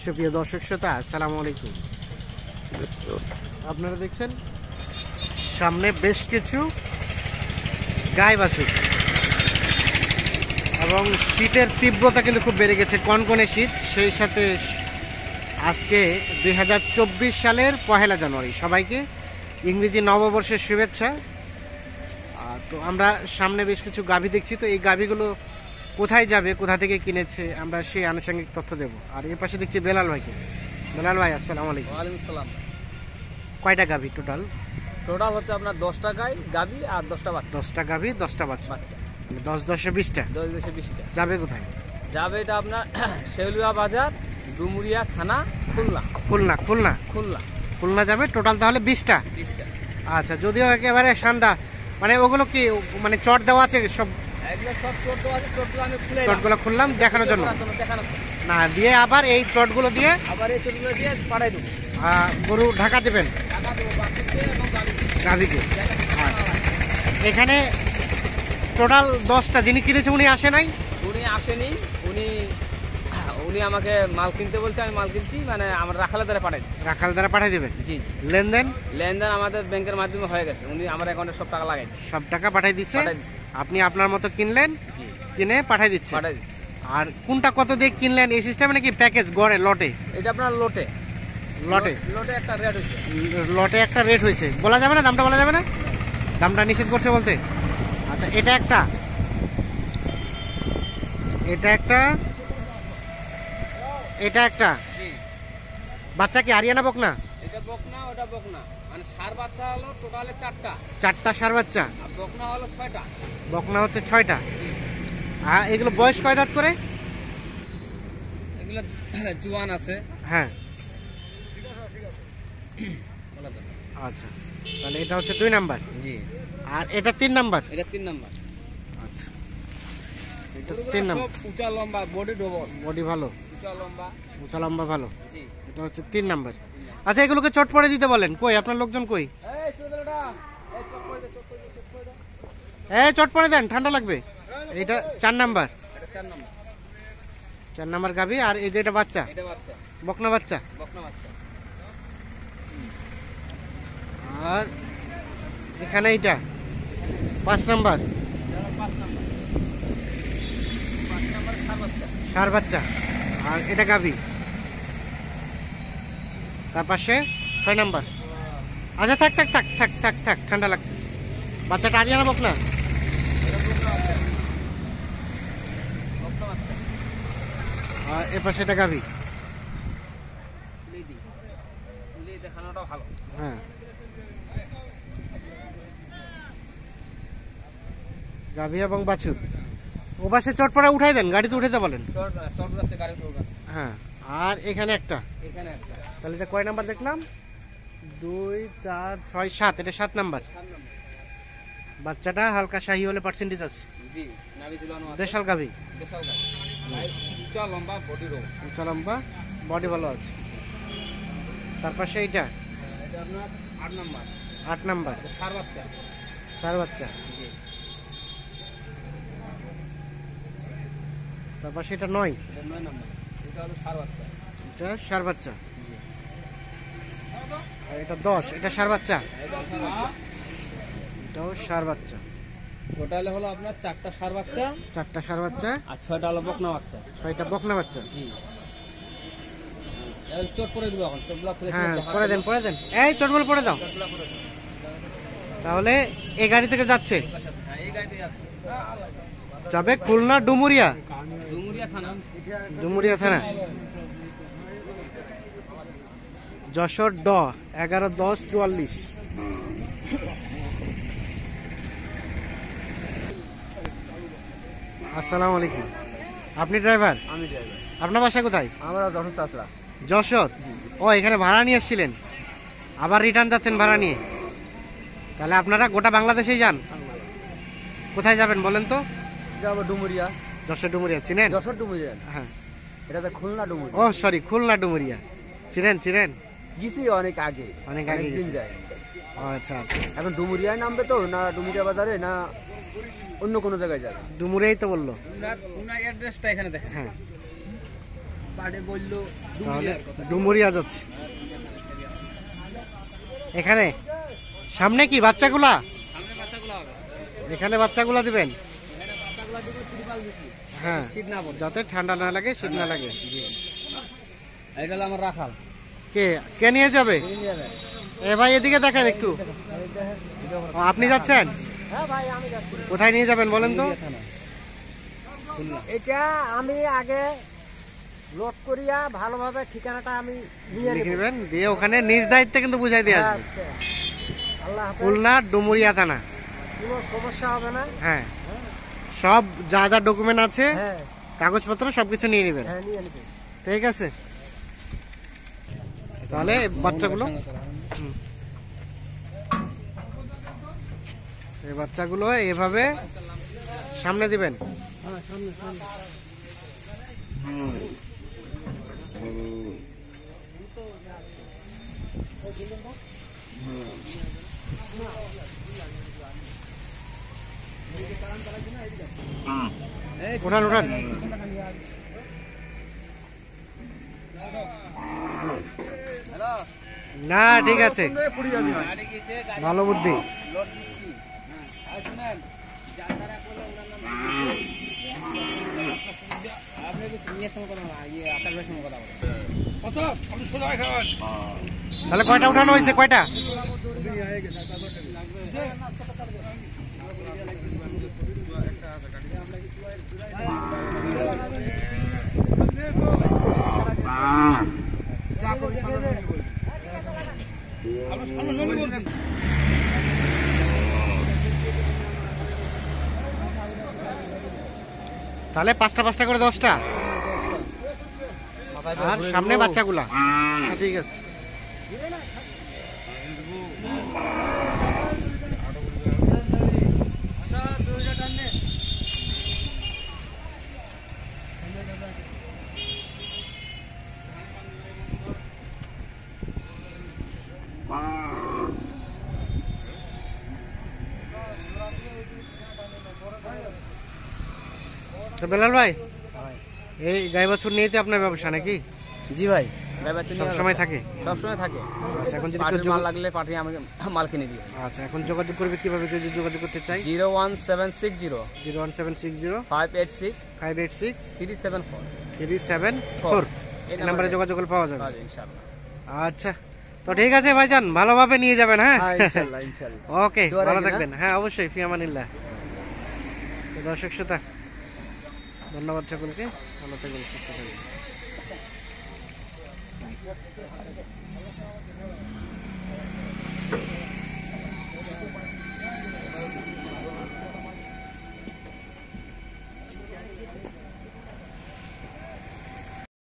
সুপ্রিয় দর্শক শ্রোতা, আসসালামু আলাইকুম। আপনারা দেখছেন সামনে বেশ কিছু গাই বাছুর এবং শীতের তীব্রতা কিন্তু খুব বেড়ে গেছে, কনকনে শীত। সেই সাথে আজকে 2024 সালের 1 জানুয়ারি, সবাইকে ইংরেজি নববর্ষের শুভেচ্ছা। তো আমরা সামনে বেশ কিছু গাভী দেখছি, তো এই গাভীগুলো কোথায় যাবে, কোথা থেকে কিনেছে, আমরা সেই আনুষঙ্গিক তথ্য দেব। আর এর পাশে দেখছি বেলাল ভাইকে। বেলাল ভাই, আসসালামু আলাইকুম। ওয়ালাইকুম আসসালাম। কয়টা গাভী টোটাল? টোটাল হচ্ছে আপনার 10টা গাভী আর 10টা বাচ্চা। 10টা গাভী, 10টা বাচ্চা, 10 10 20টা। 10 20টা যাবে কোথায়? যাবে এটা আপনার শেউলিয়া বাজার, ডুমুরিয়া থানা, খুলনা। খুলনা খুলনা খুলনা খুলনা যাবে টোটাল তাহলে 20টা। আচ্ছা, যদিও একেবারে ঠান্ডা, মানে ওগুলো কি মানে চট দেওয়া আছে সব? এগুলো সব চট দেওয়া আছে, চটগুলো আমি খুলে চটগুলো খুললাম দেখানোর জন্য না, দিয়ে আবার এই চটগুলো দিয়ে আবার এই চটগুলো দিয়ে পাঠাই দেবো। গরু ঢাকা দেবেন গাভীকে। এখানে টোটাল 10টা। যিনি কিনেছে উনি আসে নাই? উনি আসেনি, উনি আমাকে মাল কিনতে বলছে, আমি মাল কিনছি, মানে আমার রাখালের দ্বারা পাঠাই দিচ্ছি। রাখাল দ্বারা পাঠাই দেবেন? জি। লেনদেন আমাদের ব্যাংকের মাধ্যমে হয়ে গেছে, উনি আমার অ্যাকাউন্টে সব টাকা লাগাই সব টাকা পাঠাই দিচ্ছে। আপনি আপনার মতো কিনলেন, কিনে পাঠাই দিচ্ছে। আর কোনটা কত দিয়ে কিনলেন এই সিস্টেমে নাকি প্যাকেজ গড়ে লটে? এটা আপনার লটে একটা রেট হয়েছে। লটে একটা রেট হয়েছে, বলা যাবে না দামটা? বলা যাবে না, দামটা নিষেধ করছে বলতে। আচ্ছা, এটা একটা, এটা একটা, এটা একটা। বাচ্চা কি হারিয়ানা বকনা? এটা বকনা, ওটা বকনা, মানে ষাঁড় বাচ্চা হলো টোটালে 4টা ষাঁড় বাচ্চা, আর বকনা হলো 6টা। বকনা হচ্ছে 6টা। আর এগুলো বয়স কয় দাঁত করে? এগুলো জোয়ান আছে। হ্যাঁ, আচ্ছা, তাহলে এটা হচ্ছে 2 নাম্বার। জি। আর এটা 3 নাম্বার? এটা 3 নাম্বার। আচ্ছা, এটা 3 নাম্বার। উঁচা লম্বা, বডি ডবল, বডি ভালো, উঁচা লম্বা ভালো। জি। এটা হচ্ছে 3 নাম্বার। আচ্ছা, এগুলোকে চট পড়ে দিতে বলেন। কই আপনার লোকজন কই? চট পড়ে দেন, ঠান্ডা লাগবে। এটা 4 নাম্বার। 4 নাম্বার গাভী। আর এই যে এটা বাচ্চা, বকনা বাচ্চা। আর এখানে এটা 5 নাম্বার, ষাঁড় বাচ্চা। আর এটা গাভী। তার পাশে 6 নাম্বার। আচ্ছা, থাক থাক থাক থাক থাক থাক, ঠান্ডা লাগতেছে। বাচ্চাটা হারিয়ানা বকনা? আর এর পাশে এটা গাভী। হ্যাঁ, গাভী এবং বাছুর। ও পাশে চট পড়া উঠাই দেন, গাড়িতে উঠাইতে বলেন। হ্যাঁ, আর এখানে একটা। তাহলে এটা কয় নাম্বার দেখলাম? 2 4 6 7, এটা 7 নাম্বার। বাচ্চাটা হালকা শাহী হলে পার্সেন্টেজ আছে। দেশাল গাভী, উঁচা লম্বা, বডি ভালো আছে। তার পাশে এইটা 8 নাম্বার, ষাঁড় বাচ্চা। তার পাশে এটা 9 নাম্বার, এটা হলো ষাঁড় বাচ্চা। এটা ষাঁড় বাচ্চা। আর এটা 10, এটা ষাঁড় বাচ্চা। এটাও ষাঁড় বাচ্চা। টোটালে হলো আপনার 4টা ষাঁড় বাচ্চা, 4টা ষাঁড় বাচ্চা, আর 6টা হলো বকনা বাচ্চা। 6টা বকনা বাচ্চা। জি। চট করে দিব এখন, চটগুলো খুলে। হ্যাঁ, পরে দেন, পরে দেন। এই চটগুলো পরে দাও। তাহলে এই গাড়ি থেকে যাচ্ছে? এই গাড়িতে যাচ্ছে, যাবে খুলনা ডুমুরিয়া, ডুমুরিয়া থানা, যশোর ড 11 10 44। আসসালামু আলাইকুম। আপনি ড্রাইভার? আমি ড্রাইভার। আপনার বাসা কোথায়? আমরা যশোর চাচরা। যশোর? ও, এখানে ভাড়া নিয়ে এসেছিলেন, আবার রিটার্ন যাচ্ছেন ভাড়া নিয়ে? তাহলে আপনারা গোটা বাংলাদেশেই যান? কোথায় যাবেন বলেন তো? যাবো ডুমুরিয়া। যশোর ডুমুরিয়া চিনেন? যশোর ডুমুরিয়া, হ্যাঁ। এটা তো খুলনা ডুমুরিয়া। ও সরি, খুলনা ডুমুরিয়া। চিনেন? গেছি অনেক আগে, অনেক আগে দিন যায়। আচ্ছা আচ্ছা। এখন ডুমুরিয়ায় নামবে তো, না ডুমুরিয়া বাজারে, না অন্য কোনো জায়গায় যাবে? ডুমুরিয়াই তো বললো। উনার অ্যাড্রেসটা এখানে দেখেন। হ্যাঁ, পাড়ে বললো তাহলে ডুমুরিয়া যাচ্ছে। এখানে সামনে কি বাচ্চাগুলা? সামনে বাচ্চাগুলো হবে, এখানে বাচ্চাগুলা দিবেন? এখানে বাচ্চাগুলো দিব ত্রিপাল দিচ্ছি, হ্যাঁ, শীত না পড়ে। যাতে ঠান্ডা না লাগে, শীত না লাগে। এটা হলো আমার রাখাল। কে কে নিয়ে যাবে? নিয়ে যাবে। এ ভাই এদিকে দেখেন একটু। ও, আপনি যাচ্ছেন? হ্যাঁ ভাই আমি যাচ্ছি। কোথায় নিয়ে যাবেন বলেন তো? এটা আমি আগে লোড করিয়া ভালোভাবে ঠিকানাটা আমি নিয়ে লিখে নেব। নেবেন, দিয়ে ওখানে নিজ দায়িত্বে কিন্তু বুঝাই দিয়ে আসবেন। আচ্ছা, আল্লাহ হাফেজ। খুলনা ডুমুরিয়া থানা। কোনো সমস্যা হবে না। হ্যাঁ, সব যা যা ডকুমেন্ট আছে, হ্যাঁ কাগজপত্র সবকিছু নিয়ে নেবেন। হ্যাঁ নিয়ে নেব। ঠিক আছে, তাহলে বাচ্চাগুলো, এই বাচ্চাগুলো এভাবে সামনে দিবেন। হ্যাঁ সামনে সামনে। উঠান উঠান। না ঠিক আছে, ভালো বুদ্ধি। তাহলে কয়টা উঠানো হয়েছে? কয়টা? তাহলে পাঁচটা পাঁচটা করে 10টা, আর সামনে বাচ্চাগুলা। ঠিক আছে, তো বেলাল ভাই, এই গাই বাছুর নিয়ে তো আপনার ব্যবসা নাকি? জি ভাই, সব সময় থাকে? সবসময় থাকে। আচ্ছা, এখন যদি পাটির কেউ মাল লাগলে পাঠিয়ে আমাকে মাল কিনে দিবে। আচ্ছা, এখন যোগাযোগ করবে কিভাবে? কেউ যদি যোগাযোগ করতে চাই? 01760 01760 586 586 374। 374 এই নাম্বারে যোগাযোগ করলে পাওয়া যাবে। ইনশাআল্লাহ। আচ্ছা, তো ঠিক আছে ভাইজান, ভালোভাবে নিয়ে যাবেন। হ্যাঁ ইনশাআল্লাহ ইনশাআল্লাহ। ওকে, দোয়া ভালো রাখবেন, থাকবেন। হ্যাঁ অবশ্যই, ফি আমানিল্লাহ। তো দর্শক শ্রোতা, ধন্যবাদ সকলকে, ভালো থাকবেন, সুস্থ থাকবেন।